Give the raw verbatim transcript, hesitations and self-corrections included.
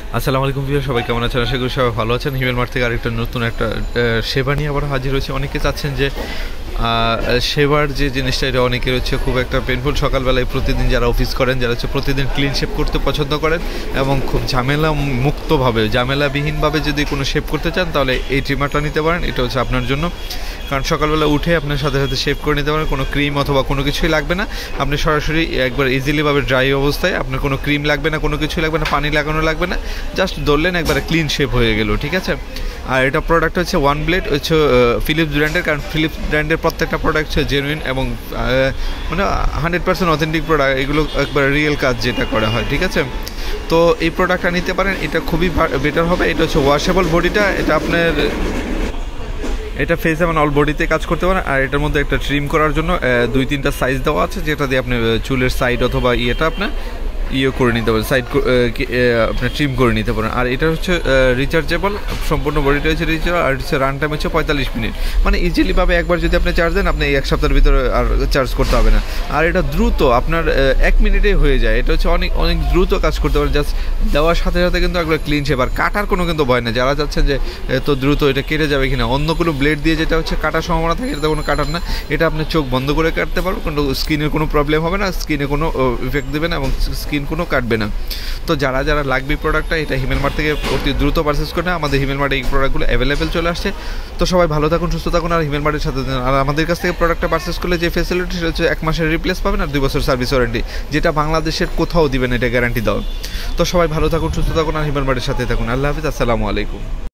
আসসালামু আলাইকুম ভিউয়ার, সবাই কেমন আছেন? আশা করি সবাই ভালো আছেন। হিমেল মার্ট থেকে আরেকটা নতুন একটা সেবা নিয়ে আবার হাজির হয়েছে। অনেকে চাচ্ছেন যে সেবার যে জিনিসটা, এটা অনেকের হচ্ছে খুব একটা পেনফুল। সকালবেলায় প্রতিদিন যারা অফিস করেন, যারা হচ্ছে প্রতিদিন ক্লিন শেপ করতে পছন্দ করেন এবং খুব ঝামেলা মুক্তভাবে, ঝামেলাবিহীনভাবে যদি কোনো শেপ করতে চান, তাহলে এই ট্রিমারটা নিতে পারেন। এটা হচ্ছে আপনার জন্য, কারণ সকালবেলা উঠে আপনার সাথে সাথে শেপ করে নিতে পারেন। কোনো ক্রিম অথবা কোনো কিছুই লাগবে না। আপনি সরাসরি একবার ইজিলিভাবে ড্রাই অবস্থায়, আপনার কোনো ক্রিম লাগবে না, কোনো কিছুই লাগবে না, পানি লাগানো লাগবে না, জাস্ট ধরলেন একবারে ক্লিন শেপ হয়ে গেল, ঠিক আছে? আর এটা প্রোডাক্ট হচ্ছে ওয়ান ব্লেড, হচ্ছে ফিলিপস ব্র্যান্ডের। কারণ ফিলিপস ব্র্যান্ডের প্রত্যেকটা প্রোডাক্ট হচ্ছে জেনুইন এবং মানে হান্ড্রেড পার্সেন্ট অথেন্টিক প্রোডাক্ট। এগুলো একবার রিয়েল কাজ যেটা করা হয়, ঠিক আছে? তো এই প্রোডাক্টটা নিতে পারেন, এটা খুবই বেটার হবে। এটা হচ্ছে ওয়াশেবল বডিটা, এটা আপনার এটা ফেস এবং অল বডিতে কাজ করতে পারেন। আর এটার মধ্যে একটা ট্রিম করার জন্য দুই তিনটা সাইজ দেওয়া আছে, যেটা দিয়ে আপনি চুলের সাইড অথবা ইয়েটা আপনার ইয়ে করে নিতে পারেন, সাইড আপনি ট্রিম করে নিতে পারেন। আর এটা হচ্ছে রিচার্জেবল, সম্পূর্ণ বডিটা হচ্ছে রিচার্জেবল। আর হচ্ছে রান টাইম হচ্ছে পঁয়তাল্লিশ মিনিট, মানে ইজিলিভাবে একবার যদি আপনি চার্জ দেন, আপনি এক সপ্তাহের ভিতরে আর চার্জ করতে হবে না। আর এটা দ্রুত, আপনার এক মিনিটেই হয়ে যায়। এটা হচ্ছে অনেক অনেক দ্রুত কাজ করতে পারেন, জাস্ট দেওয়ার সাথে সাথে কিন্তু একবার ক্লিন শেপ। আর কাটার কোনো কিন্তু ভয় নেই। যারা যাচ্ছেন যে এত দ্রুত এটা কেটে যাবে কিনা, অন্য কোনো ব্লেড দিয়ে যেটা হচ্ছে কাটার সম্ভাবনা থাকে, এটা কোনো কাটার না। এটা আপনি চোখ বন্ধ করে কাটতে পারবেন, কোনো স্কিনের কোনো প্রবলেম হবে না, স্কিনে কোনো ইফেক্ট দেবে না এবং স্কিন কোনো কাটবে না। তো যারা যারা লাগবে প্রোডাক্টটা, এটা হিমেল মার্ট থেকে অতি দ্রুত পারচেস করে। আমাদের হিমেল মার্টে এই প্রোডাক্টগুলো অ্যাভেলেবেল চলে আসছে। তো সবাই ভালো থাকুন, সুস্থ থাকুন, আর হিমেল মার্টের সাথে। আর আমাদের কাছ থেকে প্রোডাক্টটা পারচেস করলে যে ফেসিলিটি, সেটা হচ্ছে এক মাসের রিপ্লেস পাবেন আর দুই বছর সার্ভিস ওয়ারেন্টি, যেটা বাংলাদেশের কোথাও দিবেন, এটা গ্যারান্টি দাও। তো সবাই ভালো থাকুন, সুস্থ থাকুন, আর হিমেল মার্টের সাথে থাকুন। আল্লাহ হাফিজ, আসসালামু আলাইকুম।